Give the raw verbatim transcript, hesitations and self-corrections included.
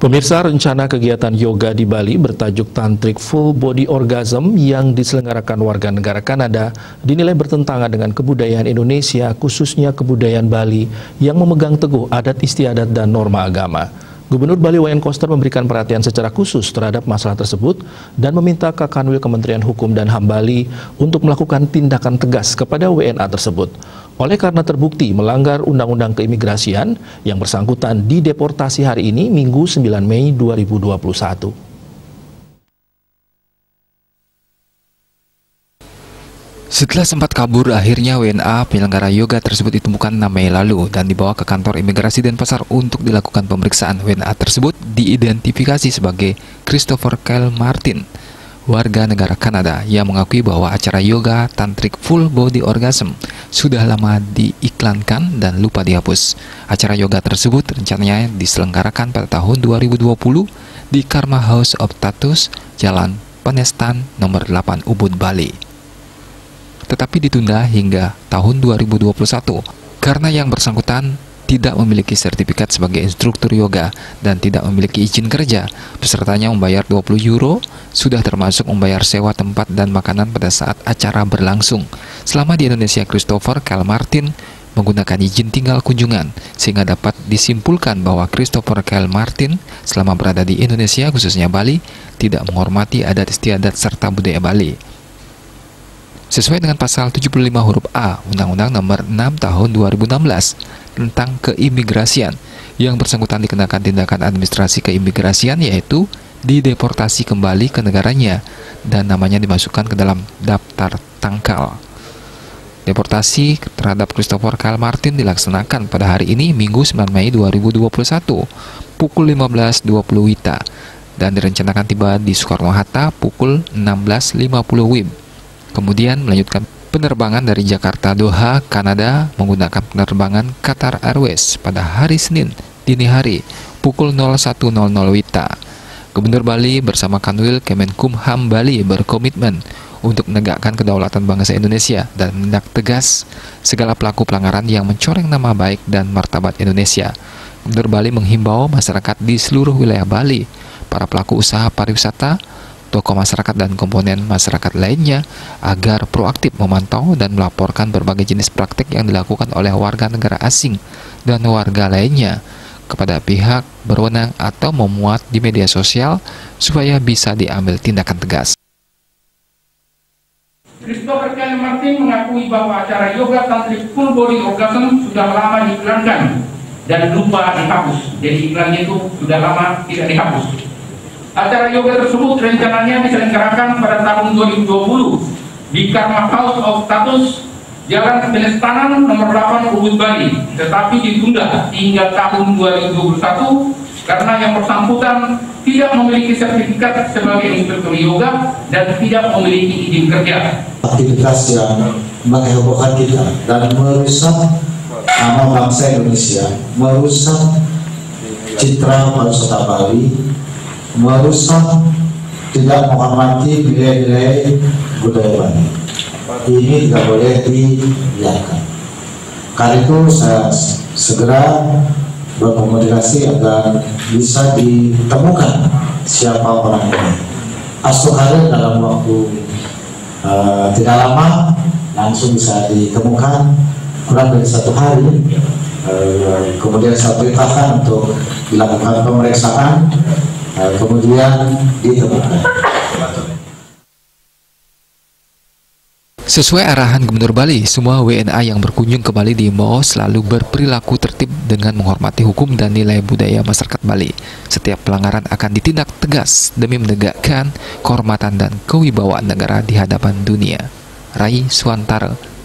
Pemirsa, rencana kegiatan yoga di Bali bertajuk Tantric Full Body Orgasm yang diselenggarakan warga negara Kanada dinilai bertentangan dengan kebudayaan Indonesia, khususnya kebudayaan Bali yang memegang teguh adat istiadat dan norma agama. Gubernur Bali Wayan Koster memberikan perhatian secara khusus terhadap masalah tersebut dan meminta Kakanwil Kementerian Hukum dan H A M Bali untuk melakukan tindakan tegas kepada W N A tersebut. Oleh karena terbukti melanggar Undang-Undang Keimigrasian, yang bersangkutan dideportasi hari ini Minggu sembilan Mei dua ribu dua puluh satu. Setelah sempat kabur, akhirnya W N A penyelenggara yoga tersebut ditemukan enam Mei lalu dan dibawa ke kantor imigrasi Denpasar untuk dilakukan pemeriksaan. W N A tersebut diidentifikasi sebagai Christopher Kyle Martin, warga negara Kanada, yang mengakui bahwa acara yoga Tantric Full Body Orgasm sudah lama diiklankan dan lupa dihapus. Acara yoga tersebut rencananya diselenggarakan pada tahun dua ribu dua puluh di Karma House of Tatus, Jalan Penestan nomor delapan Ubud, Bali. Tetapi ditunda hingga tahun dua ribu dua puluh satu karena yang bersangkutan tidak memiliki sertifikat sebagai instruktur yoga dan tidak memiliki izin kerja. Pesertanya membayar dua puluh euro, sudah termasuk membayar sewa tempat dan makanan pada saat acara berlangsung. Selama di Indonesia, Christopher Kyle Martin menggunakan izin tinggal kunjungan, sehingga dapat disimpulkan bahwa Christopher Kyle Martin selama berada di Indonesia, khususnya Bali, tidak menghormati adat istiadat serta budaya Bali. Sesuai dengan pasal tujuh puluh lima huruf A Undang-Undang Nomor enam Tahun dua ribu enam belas tentang keimigrasian, yang bersangkutan dikenakan tindakan administrasi keimigrasian, yaitu dideportasi kembali ke negaranya dan namanya dimasukkan ke dalam daftar tangkal. Deportasi terhadap Christopher Kyle Martin dilaksanakan pada hari ini Minggu sembilan Mei dua ribu dua puluh satu pukul lima belas dua puluh W I B dan direncanakan tiba di Soekarno-Hatta pukul enam belas lima puluh W I B. Kemudian melanjutkan penerbangan dari Jakarta Doha, Kanada menggunakan penerbangan Qatar Airways pada hari Senin dini hari pukul nol satu nol nol W I B. Gubernur Bali bersama Kanwil Kemenkumham Bali berkomitmen untuk menegakkan kedaulatan bangsa Indonesia dan menindak tegas segala pelaku pelanggaran yang mencoreng nama baik dan martabat Indonesia. Gubernur Bali menghimbau masyarakat di seluruh wilayah Bali, para pelaku usaha pariwisata, tokoh masyarakat dan komponen masyarakat lainnya agar proaktif memantau dan melaporkan berbagai jenis praktik yang dilakukan oleh warga negara asing dan warga lainnya kepada pihak berwenang atau memuat di media sosial supaya bisa diambil tindakan tegas. Christopher Kyle Martin mengakui bahwa acara yoga Tantric Full Body Orgasm sudah lama diiklankan dan lupa dihapus. Jadi iklannya itu sudah lama tidak dihapus. Acara yoga tersebut rencananya diselenggarakan pada tahun dua ribu dua puluh di Karma House of Tatus, Jalan Penestanan nomor delapan Ubud, Bali, tetapi ditunda hingga tahun dua ribu dua puluh satu karena yang bersangkutan tidak memiliki sertifikat sebagai instruktur yoga dan tidak memiliki izin kerja. Aktivitas yang menghebohkan kita dan merusak nama bangsa Indonesia, merusak citra pariwisata Bali, merusak, tidak menghormati nilai-nilai budaya Bali. Ini tidak boleh dibiarkan. Karena itu saya segera berkomunikasi agar bisa ditemukan siapa orang ini. Asuhannya dalam waktu uh, tidak lama langsung bisa ditemukan, kurang dari satu hari. Uh, kemudian saya perintahkan untuk dilakukan pemeriksaan, uh, kemudian ditemukan. Sesuai arahan Gubernur Bali, semua W N A yang berkunjung ke Bali diimbau selalu berperilaku tertib dengan menghormati hukum dan nilai budaya masyarakat Bali. Setiap pelanggaran akan ditindak tegas demi menegakkan kehormatan dan kewibawaan negara di hadapan dunia. Rai Suantara,